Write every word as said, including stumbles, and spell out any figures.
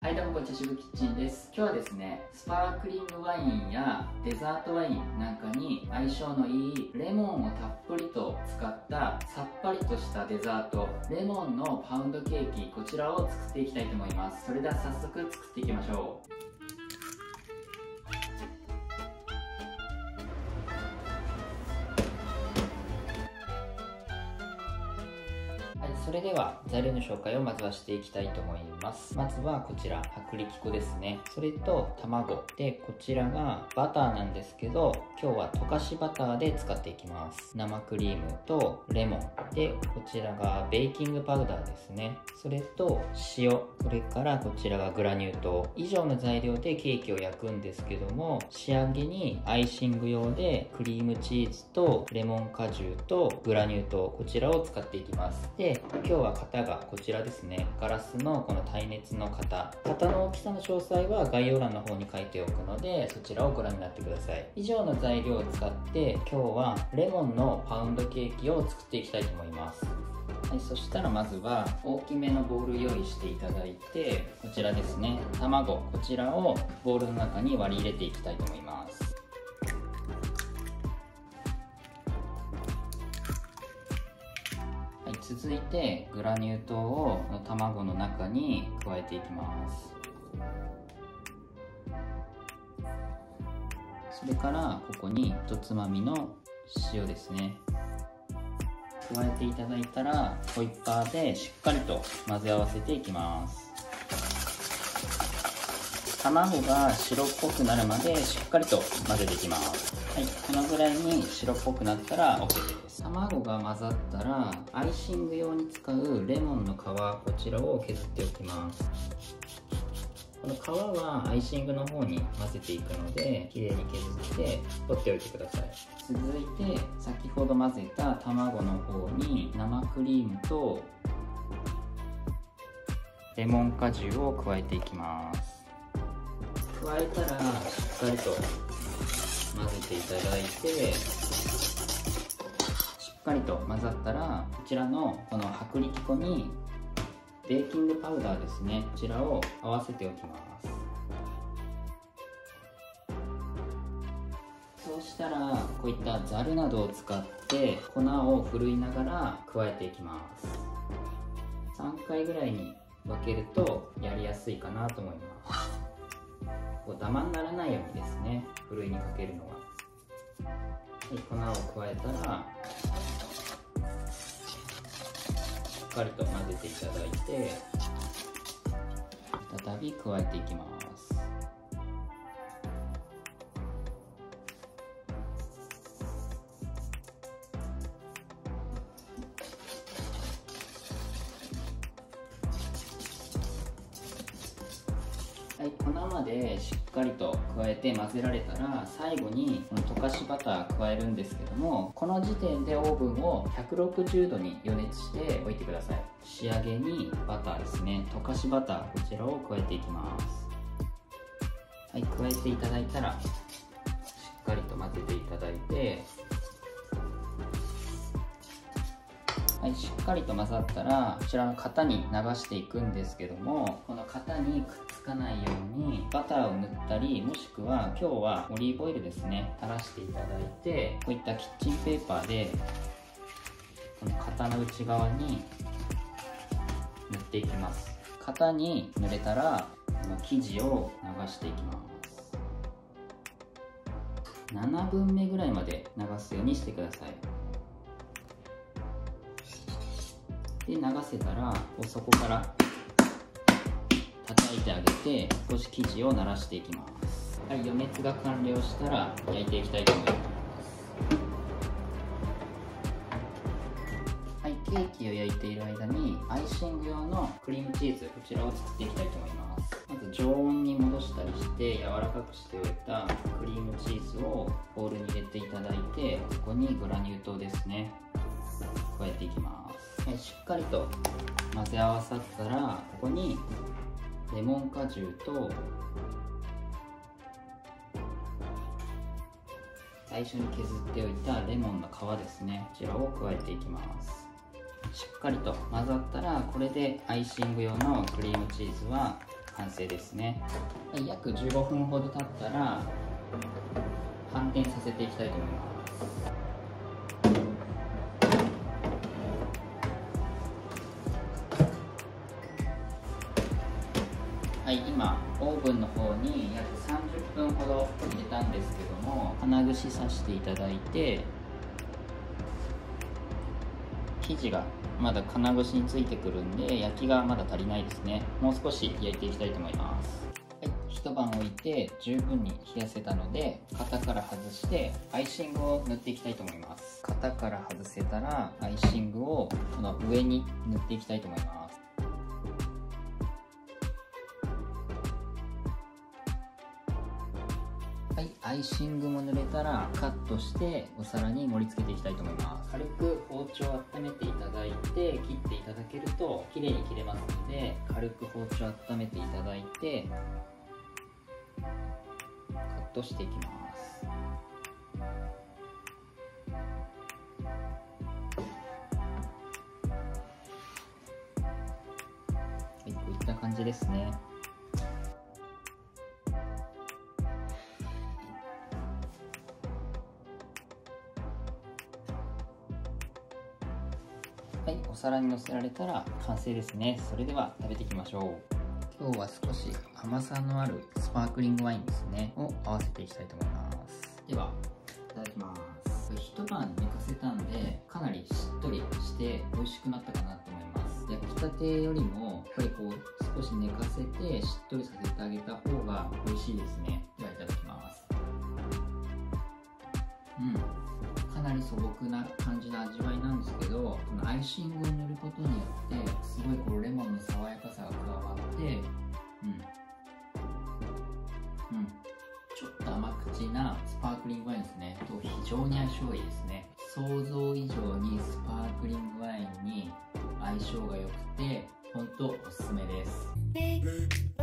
はい、どうもこんにちは、しぶキッチンです。今日はですね、スパークリングワインやデザートワインなんかに相性のいいレモンをたっぷりと使ったさっぱりとしたデザート、レモンのパウンドケーキ、こちらを作っていきたいと思います。それでは早速作っていきましょう。それでは材料の紹介をまずはしていきたいと思います。まずはこちら薄力粉ですね。それと卵で、こちらがバターなんですけど、今日は溶かしバターで使っていきます。生クリームとレモンで、こちらがベーキングパウダーですね。それと塩、それからこちらがグラニュー糖。以上の材料でケーキを焼くんですけども、仕上げにアイシング用でクリームチーズとレモン果汁とグラニュー糖、こちらを使っていきます。で今日は型がこちらですね。ガラスのこの耐熱の型。型の大きさの詳細は概要欄の方に書いておくので、そちらをご覧になってください。以上の材料を使って今日はレモンのパウンドケーキを作っていきたいと思います。はい、そしたらまずは大きめのボウル用意していただいて、こちらですね、卵、こちらをボウルの中に割り入れていきたいと思います。続いてグラニュー糖を卵の中に加えていきます。それからここにひとつまみの塩ですね、加えていただいたらホイッパーでしっかりと混ぜ合わせていきます。卵が白っぽくなるまでしっかりと混ぜていきます。はい、このぐらいに白っぽくなったら オーケー です。卵が混ざったらアイシング用に使うレモンの皮、こちらを削っておきます。この皮はアイシングの方に混ぜていくので、きれいに削って取っておいてください。続いて先ほど混ぜた卵の方に生クリームとレモン果汁を加えていきます。加えたらしっかりと混ぜていただいて、しっかりと混ざったらこちらのこの薄力粉にベーキングパウダーですね、こちらを合わせておきます。そうしたらこういったざるなどを使って粉をふるいながら加えていきます。さんかいぐらいに分けるとやりやすいかなと思います。こうダマにならないようにですね、ふるいにかけるのは。はい、粉を加えたらしっかりと混ぜていただいて、再び加えていきます。はい、粉までしっかりと加えて混ぜられたら、最後にこの溶かしバター加えるんですけども、この時点でオーブンをひゃくろくじゅうどに予熱しておいてください。仕上げにバターですね、溶かしバター、こちらを加えていきます。はい、加えていただいたらしっかりと混ぜていただいて、はい、しっかりと混ざったらこちらの型に流していくんですけども、この型にくっつかないようにバターを塗ったり、もしくは今日はオリーブオイルですね、垂らしていただいて、こういったキッチンペーパーでこの型の内側に塗っていきます。型に塗れたらこの生地を流していきます。ななぶんめぐらいまで流すようにしてください。で流せたらそこから叩いてあげて、少し生地をならしていきます。はい、予熱が完了したら焼いていきたいと思います。はい、ケーキを焼いている間にアイシング用のクリームチーズ、こちらを作っていきたいと思います。まず常温に戻したりして柔らかくしておいたクリームチーズをボウルに入れていただいて、そこにグラニュー糖ですね、加えていきます。はい、しっかりと混ぜ合わさったら、ここにレモン果汁と最初に削っておいたレモンの皮ですね、こちらを加えていきます。しっかりと混ざったら、これでアイシング用のクリームチーズは完成ですね。約じゅうごふんほど経ったら反転させていきたいと思います。はい、今オーブンの方に約さんじゅっぷんほど入れたんですけども、金串刺していただいて、生地がまだ金串についてくるんで焼きがまだ足りないですね。もう少し焼いていきたいと思います。はい、一晩置いて十分に冷やせたので、型から外してアイシングを塗っていきたいと思います。型から外せたらアイシングをこの上に塗っていきたいと思います。はい、アイシングも塗れたらカットしてお皿に盛り付けていきたいと思います。軽く包丁を温めていただいて切っていただけると綺麗に切れますので、軽く包丁を温めていただいてカットしていきます。はい、こういった感じですね。はい、お皿にのせられたら完成ですね。それでは食べていきましょう。今日は少し甘さのあるスパークリングワインですねを合わせていきたいと思います。ではいただきます。一晩寝かせたんでかなりしっとりして美味しくなったかなと思います。焼きたてよりもやっぱりこう少し寝かせてしっとりさせてあげた方が美味しいですね。ではいただきます。うん、かなり素朴な感じの味わいなんですけど、このアイシングを塗ることによってすごいこうレモンの爽やかさが加わって、うんうん、ちょっと甘口なスパークリングワインですねと非常に相性いいですね。想像以上にスパークリングワインに相性が良くて本当おすすめです。